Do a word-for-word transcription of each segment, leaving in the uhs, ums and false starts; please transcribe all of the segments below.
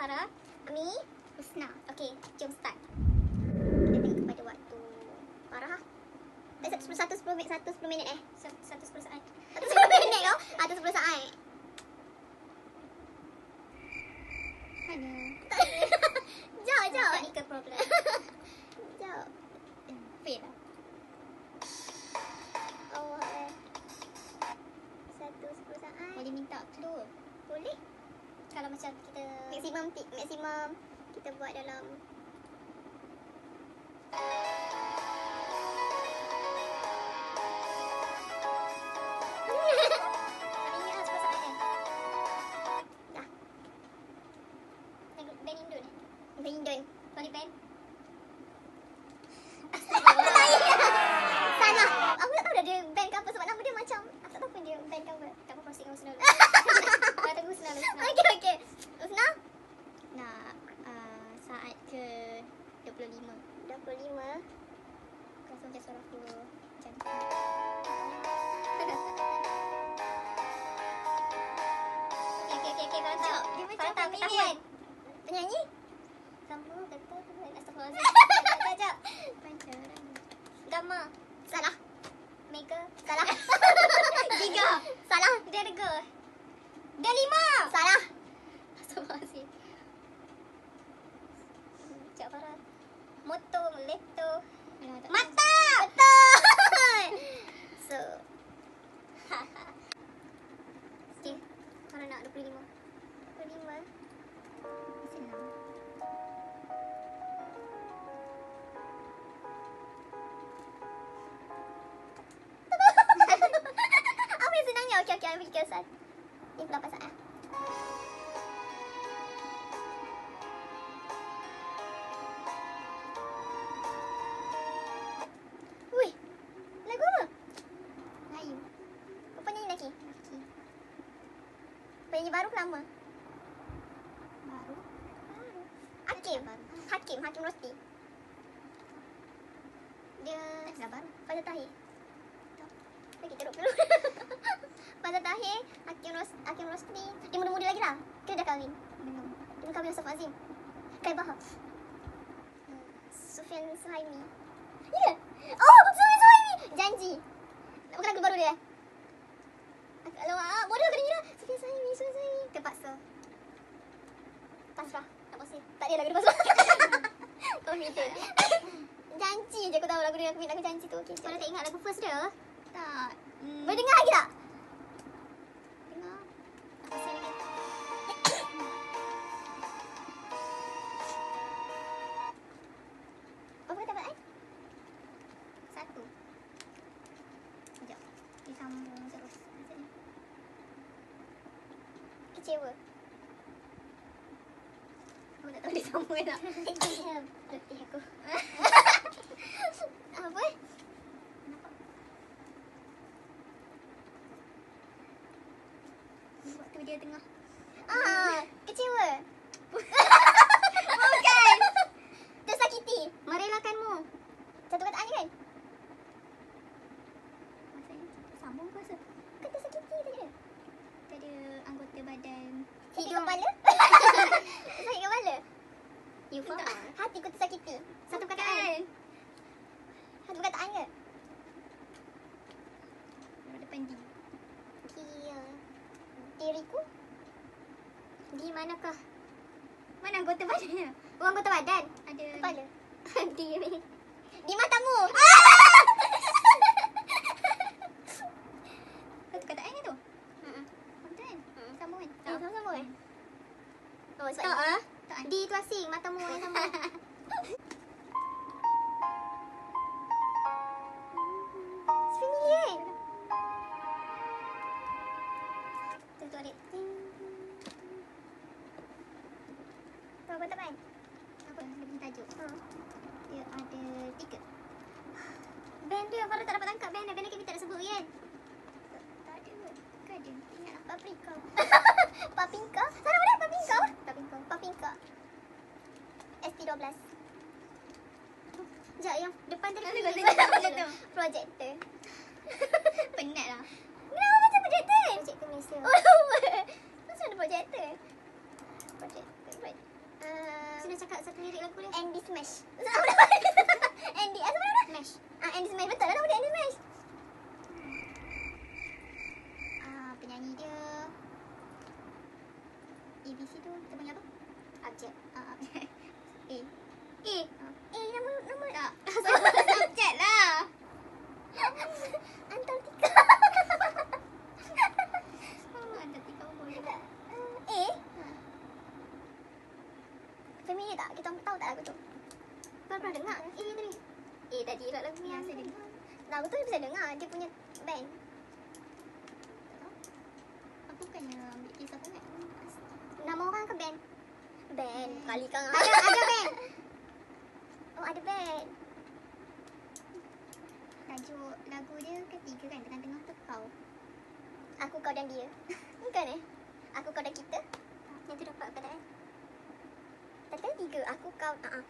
Farah, Ami, Husna. okey, jom start. Kita tengok kepada waktu Farah. Eh, satu satu sepuluh minit, satu sepuluh minit eh. Satu sepuluh saat. Satu sepuluh minit kau. Satu sepuluh saat. Mana? Jauh, jauh. Technical problem. Jauh. Fail lah. Allah eh. Satu sepuluh saat. Boleh minta clue. Boleh. Kalau macam kita Maksimum tip, maksimum kita buat dalam Hari ni lah sepuluh saat kan? dah. Lagu band Indon eh? Bindun. Tony Band? Salah. Aku tak tahu dah dia band ke apa sebab nama dia macam aku tak tahu pun dia band ke apa. Tak apa, proceed dengan Husna dulu. Kalau tunggu Husna dulu. Husna. Okey, okey. Husna? Nak uh, saat ke dua puluh lima. dua puluh lima. Rasa macam suara aku cantik. Okey, okey, okey, okey. Kalau tak, Dia macam kalau tak familiar. ketahuan. Penyanyi? Kamu kata astagfirullahalazim. Sekejap, sekejap. Pancaran. Gamma. Salah. Mega. Salah. Giga. Salah. Derga. Delima. Salah. Astagfirullahalazim. Sekejap, Farah. Moto, leto. Mata. Betul. So, Okey. Farah nak dua puluh lima. dua puluh lima. Senang. Apa yang senangnya? Okey, okey. Ambil kesan. Ni berapa saat? Wih. Lagu apa? Melayu. Kau penyanyi lelaki? Lelaki. Penyanyi baru ke lama? Baru. Hakim. Baru. Hakim. Hakim Rosti. Dia Dah baru. Fazal Tahir. Lagi teruk dulu. Fazal Tahir, Hakim Ros Hakim Rosti. Dia muda-muda lagi lah. Dia dah kahwin. Belum. Dia dah kahwin dengan Safaz Azim. Kai Bahar. Hmm. Sufian Suhaimi. Ya. Yeah. Oh, Sufian Suhaimi. Janji. Nak bukan lagu baru dia. Alamak, bodoh kena kira. Sufian Suhaimi, Sufian Suhaimi. Terpaksa. Pasrah. Tak pasrah. Tak ada lagu dia pasrah. Confident. Janji je aku tahu lagu dia. Aku minat lagu Janji tu. Okay, Korang tak ingat lagu first dia? Tak. Hmm. boleh dengar lagi tak? Dengar. Aku sing lagi. Apa kata Abang Ai? Satu. Sekejap. Disambung terus. Macam ni. Kecewa. Aku tak tahu disambung ke tak. Letih aku. Apa? Nampak? Waktu dia tengah. Ah, kecewa. Bukan. Tersakiti. Merelakanmu. Satu kataan je kan? Maksudnya sambung ke rasa? Kan tersakiti tadi dia. Kita ada anggota badan. Sakit Hidung. kepala? Sakit kepala? You Tak. faham? Hatiku tersakiti. Satu perkataan. Satu perkataan ke? Depan di. Dia. Diriku? Di manakah? Mana anggota badannya? Oh, anggota badan. Ada Kepala. diri. Di matamu. Satu perkataan ke tu? Mm-mm. Perkataan. Mm. Sambungan. Eh, sama-sama eh? Oh, sebab Tak ni. ah. Tak ada. Di tu asing, matamu yang sama. Familiar. Tu tu adik. Tahu apa tak kan? Apa? Dia punya tajuk. Ha. Dia ada tiga. Band dia, Farah tak dapat tangkap band dia. Band dia kita tak sebut kan? Tak ada kot. Ke ada? Ingat lah. Paprika. Papinka? Sana boleh Papinka? Papinka. Papinka. S T dua belas. Sekejap, yang depan tadi. Nanti kau tengok macam tu. Projektor. Penat lah. Kenapa macam projektor? Projek ke Malaysia. Oh, macam ada projektor? Projektor. Uh, Sudah cakap satu lirik lagu dia. Andy Smash. Andy, apa nama dia? Smash. Ah, Andy Smash. Betul lah nama dia, Andy Smash. Ah, penyanyi dia A B C tu kita panggil apa? Objek. Ah, objek. A. A. Eh, nama nama Tak. Subjek lah. Antartika. Oh, ada tiga umur juga. A. Familiar tak? Kita tahu tak lagu tu? Kau pernah dengar? A tadi. A tadi lah lagu yang saya dengar. Lagu tu bisa dengar. Dia punya band. Aku bukannya ambil kisah sangat. Nama orang ke band? Band. Kali kang Ada, ada band. Oh, ada band. Tajuk lagu dia ketiga kan, tengah-tengah tu kau. Aku, kau dan dia. Bukan eh? Aku, kau dan kita. Yang tu dapat perkataan. Tadi kan tiga. Aku, kau. Uh-uh.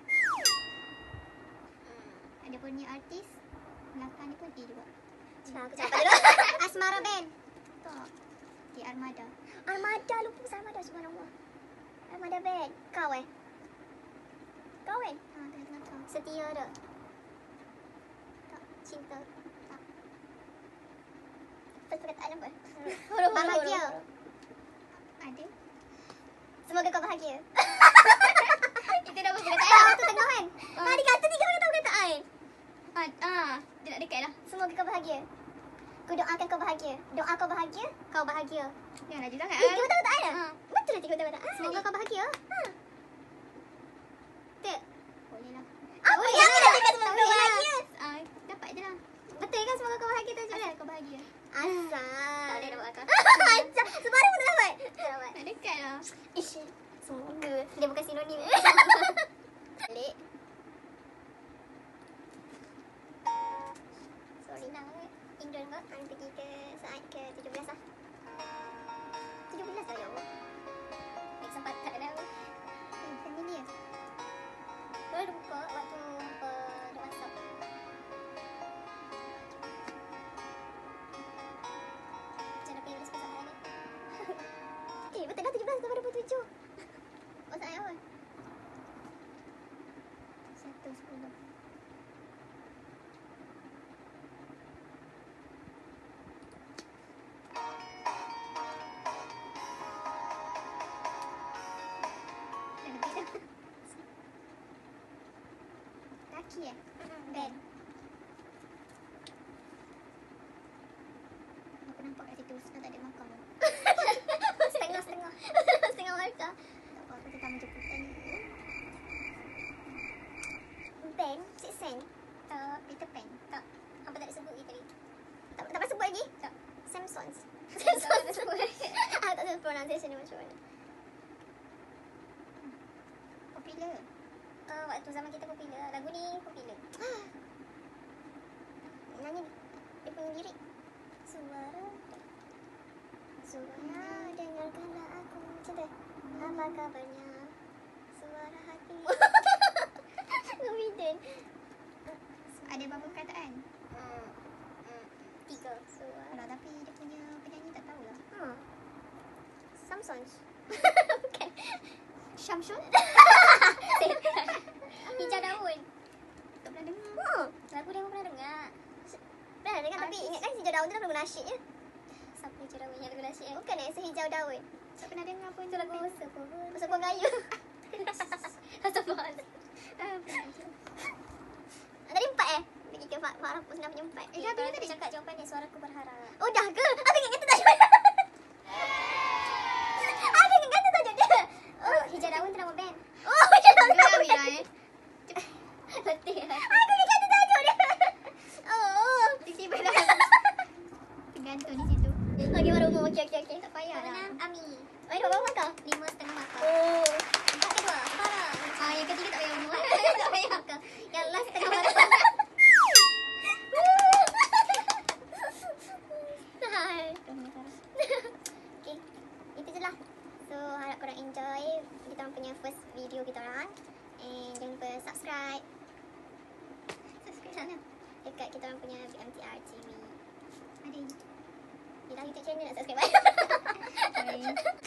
Hmm. Ada punya artis. Belakang dia pun A juga. Nah, aku cakap dulu. Asmara Band. Tak. Di Armada. Armada. Lupa pasal Armada. Subhanallah. Armada band. Kau eh? Kau kan? Ha, tengah-tengah kau. Setia tak? Tak. Cinta. Tak. First perkataan apa? Bahagia. Ada. Semoga kau bahagia. Itu dah berapa perkataan? Tak, tu tengah kan? Ah. Tadi kata tiga perkataan perkataan. Ah, ah, dia nak dekat dah. Semoga kau bahagia. Ku doakan kau bahagia. Doa kau bahagia, kau bahagia. Jangan laju sangat. Tiga perkataan dah? Ha. Betul lah tiga perkataan. Semoga kau bahagia. Ha. Tak. Boleh lah. Apa Boleh yang lah. nak cakap semoga kau Boleh lah. bahagia? Ah, dapat je lah. Betul kan semoga kau bahagia tajuk dia? Asal kau bahagia. Asal. Tak boleh dapat akal. Asal. Sebarang pun tak dapat. Tak dapat. Nak dekat lah. Ish. Semoga. Dia bukan sinonim. Balik. Sorry nak. Indon kau. Kami pergi ke saat ke tujuh belas lah. tujuh belas lah ya Allah. Baik sempat tak ada. Eh, familiar. Dulu ada buka waktu apa ada WhatsApp. Macam nak pergi besok hari ni. Eh betul dah tujuh belas dah pada dua puluh tujuh. WhatsApp yang apa? Satu sepuluh. Dah lebih dah. Kaki eh? Band. Aku nampak kat situ. Sekarang tak ada makam. Setengah-setengah. Setengah warga. Tak apa, aku tetap menjemputan. Band. Six Sen. Tak, Peter Pan. Tak. Apa tak disebut lagi tadi? Tak, tak pernah sebut lagi? Tak. Samsons. Tak pernah sebut. Aku tak tahu pronunciation dia macam mana. Popular. Uh, waktu zaman kita popular. Lagu ni popular. Nyanyi ni. Dia punya lirik. Suara. Suara dengarkanlah aku. Macam tu. Apa kabarnya? Suara hati. Confident. Ada berapa perkataan? Hmm. Hmm. Tiga. Suara. Alah, tapi dia punya penyanyi tak tahulah. Hmm. Samsons. Bukan. Syamsul? Hijau daun. Tak pernah dengar. Hmm. Lagu dia pun pernah dengar. Pernah dengar tapi Artis. ingat kan hijau daun tu lagu nasyid je. Siapa hijau daun yang lagu nasyid? Bukan eh, sehijau daun. Tak pernah dengar pun Itu tu lagu lagu. sepohon. Sepohon kayu. Sepohon. Ah, pernah je. Tadi empat eh? Pergi ke Fak Farah pun senang punya empat. Eh, dah kalau habis tadi tadi? cakap jawapan dia suaraku berharap. Oh dah ke? Aku ingat kata tajuk. Aku ingat kata tajuk dia. Oh, hijau daun tu nama band. Oh hijau daun. Geram Mira eh. Letih. Aku ingat kata tajuk dia. Oh. Tiba-tiba dah. Tergantung di situ. Okey baru umur. Okey okey okey. Tak payah lah. Menang Ami. Ai berapa markah? Lima setengah markah. Oh. Empat kedua. Farah. Ah, yang ketiga tak payah umur. Tak payah markah. Yang last tengah markah. Hai. Okay, itu je lah. So, harap korang enjoy kita orang punya first video kita orang. And jangan lupa subscribe. Subscribe sana. Dekat kita orang punya B M T R T V. Ada. Yelah YouTube channel nak subscribe. Sorry.